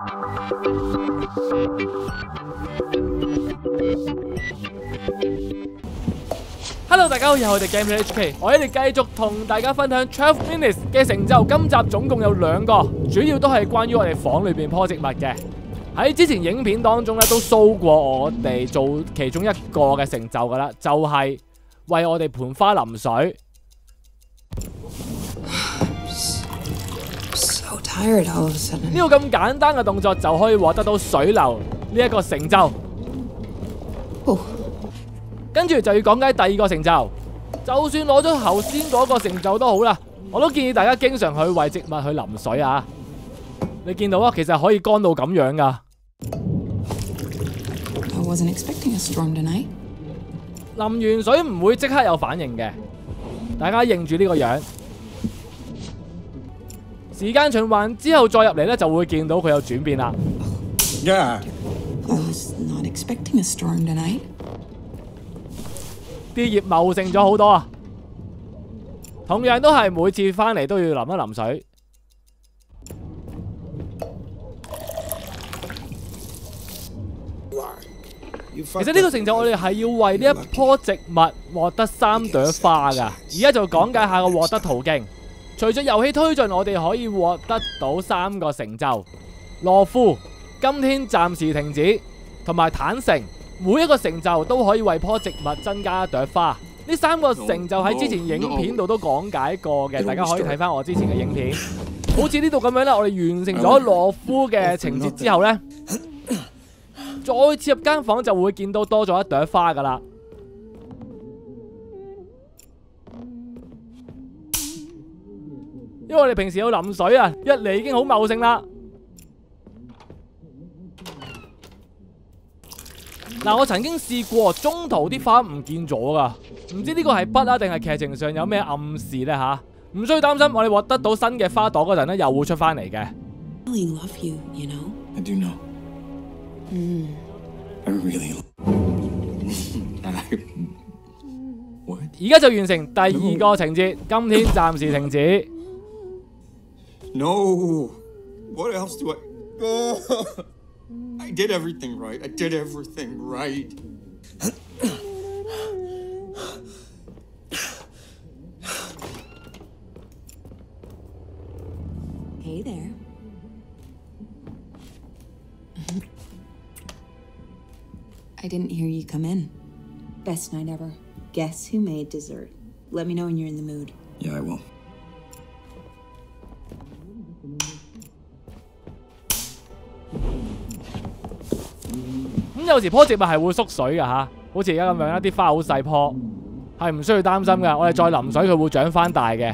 Hello， 大家好，又係我哋 Gameplay HK， 我哋繼續同大家分享12 Minutes 嘅成就。今集總共有2個，主要都係關於我哋房裏邊棵植物嘅。喺之前影片當中咧，都 show 過我哋做其中一個嘅成就噶啦，就係為我哋盆花淋水。 So tired all of a sudden. 呢個咁簡單嘅動作就可以獲得到水流呢一個成就。跟住就要講解第2個成就，就算攞咗頭先嗰個成就都好啦，我都建議大家經常去為植物去淋水啊！你見到啊，其實可以乾到咁樣噶。 I wasn't expecting a storm tonight. 淋完水唔會即刻有反應嘅，大家認住呢個樣。時間循環之後再入嚟咧，就會見到佢有轉變啦。 Yeah. I was not expecting a storm tonight. 啲葉茂盛咗好多啊！同樣都係每次翻嚟都要淋一淋水。其實呢個成就我哋係要為呢一棵植物獲得3朵花㗎。而家就講解下個獲得途徑。隨着遊戲推進，我哋可以獲得到3個成就：羅夫、今天暫時停止同埋坦誠。每一個成就都可以為棵植物增加1朵花。呢3個成就喺之前影片度都講解過嘅，大家可以睇翻我之前嘅影片。好似呢度咁樣啦，我哋完成咗羅夫嘅情節之後呢，再次入間房就會見到多咗1朵花噶啦。因為我哋平時要淋水啊，一嚟已經好茂盛啦。嗱，我曾經試過中途啲花唔見咗噶，唔知呢個係筆啊定係劇情上有咩暗示呢？吓？唔需要擔心，我哋獲得到新嘅花朵嗰陣咧，又會出翻嚟嘅。 I really love you, you know. I do know. I really. What? 而家就完成第2個情節，今天暫時停止。 No. What else do I? I did everything right. I did everything right. Hey there. I didn't hear you come in. Best night ever. Guess who made dessert? Let me know when you're in the mood. Yeah, I will. 咁有時棵植物係會縮水㗎吓，好似而家咁樣啦，啲花好細棵，係唔需要擔心㗎。我哋再淋水，佢會長翻大嘅。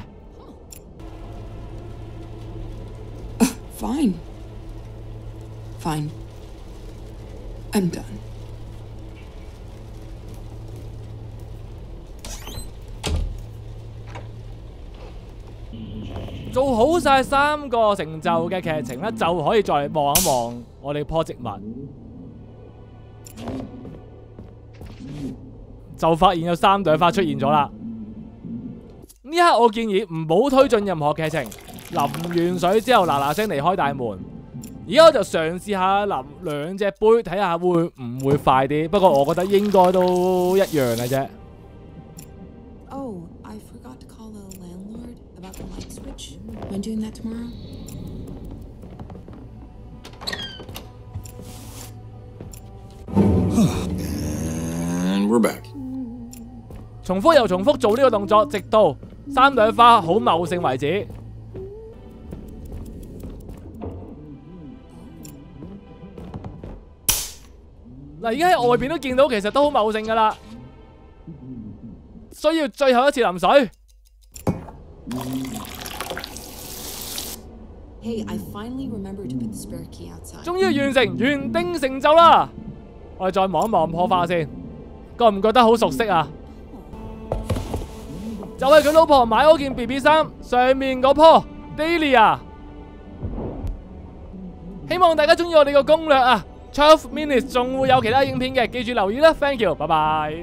Fine. Fine. I'm done. 做好晒3個成就嘅劇情咧，就可以再嚟望一望我哋棵植物。就發現有3朵花出現咗啦。呢刻我建議唔好推進任何劇情，淋完水之後嗱嗱聲離開大門。而家我就嘗試下淋2隻杯，睇下會唔會快啲。不過我覺得應該都一樣嘅啫。 Oh, I forgot to call the landlord about the light switch. Am I doing that tomorrow? And we're back. 重複又重複做呢個動作，直到3朵花好茂盛為止。嗱，而家喺外邊都見到，其實都好茂盛噶啦。需要最後一次淋水。 Hey, I finally remembered to put the spare key outside. 終於完成園丁成就啦！我哋再望一望棵花先，覺唔覺得好熟悉啊？就係佢老婆買嗰件 BB 衫上面嗰棵 Dahlia。希望大家中意我哋個攻略啊！12 Minutes 仲會有其他影片嘅，記住留意啦 ！Thank you， 拜拜。